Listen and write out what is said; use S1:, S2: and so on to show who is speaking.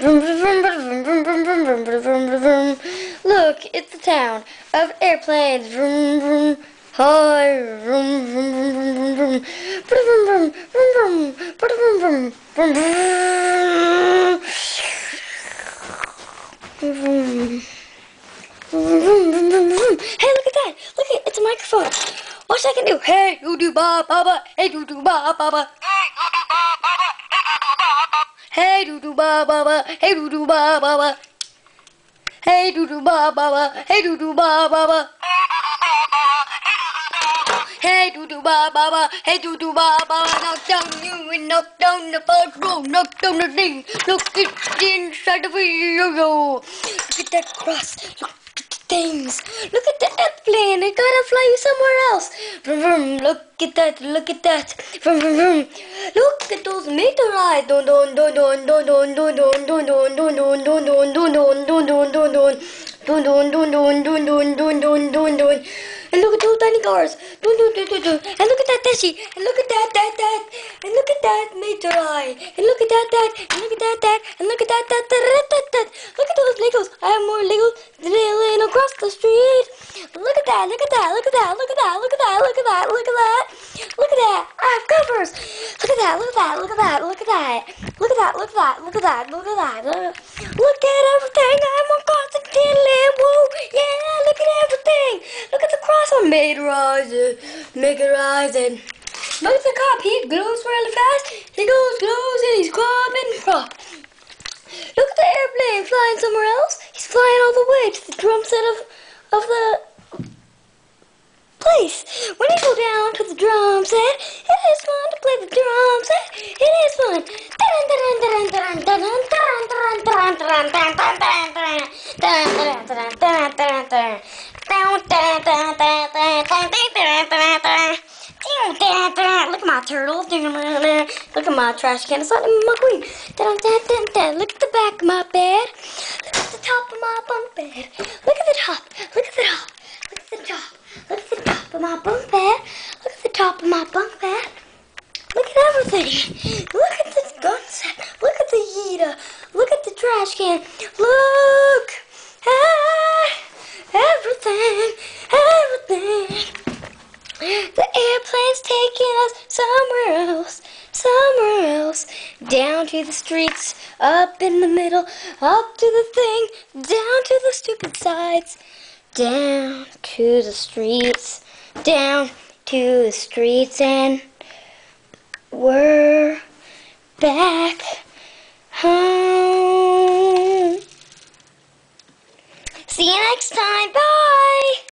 S1: Look, it's the town of airplanes. Vroom, vroom. Hi, vroom, vroom, vroom, vroom, vroom, vroom, vroom, vroom, vroom, vroom, vroom. Hey, look at that! Look at it's a microphone. Watch I can do. Hey, you do ba ba ba. Hey, you do ba ba ba. Hey, do do ba ba ba. Hey, do do ba ba ba. Hey, do do ba ba ba. Hey, do do ba ba ba. Hey, do do ba ba ba. Hey, do do ba ba ba. Knock down you and knock down the first row. Knock down the thing. Look at the inside of you. Look at that cross. Look at the things. Look at the airplane. It gotta fly you somewhere else. Vroom, vroom. Look at that. Look at that. Vroom, vroom, vroom. Look at those meteorites. Don don don don don don don don don don don don don don don don don don don. Dun dun dun dun dun dun dun dun dun dun. And look at those tiny cars. Dun dun dun dun dun. And look at that Tessie. And look at that. And look at that meteorite. And look at that. And look at that. And look at that. Look at those Legos. I have more Legos than laying across the street. Look at that. Look at that. Look at that. Look at that. Look at that. Look at that. Look at that. Look at that. I have covers. Look at that. Look at that. Look at that. Look at that. Look at that. Look at that. Look at that. Look at that. Look at everything. I'm on Constantine. Whoa. Yeah. Look at everything. Look at the cross on Meteorizing. Meteorizing. Look at the cop. He goes really fast. He goes and he's climbing. Look at the airplane flying somewhere else. He's flying all the way to the drum set of the place. When you go down to the drum set, it is fun to play the drum set. It is fun. Look at my turtle. Look at my trash can. It's like my queen. Look at the back of my bed. Look at the top of my bunk bed. Look at the top. Look at the top. Look at the top. Look at the top of my bunk bed. Look at the top of my bunk bed. Look at everything. Look at the gun set. Look at the heater. Look at the trash can. Look. Everything. Everything. The airplane's taking us somewhere else, down to the streets, up in the middle, up to the thing, down to the stupid sides, down to the streets, and we're back home. See you next time. Bye.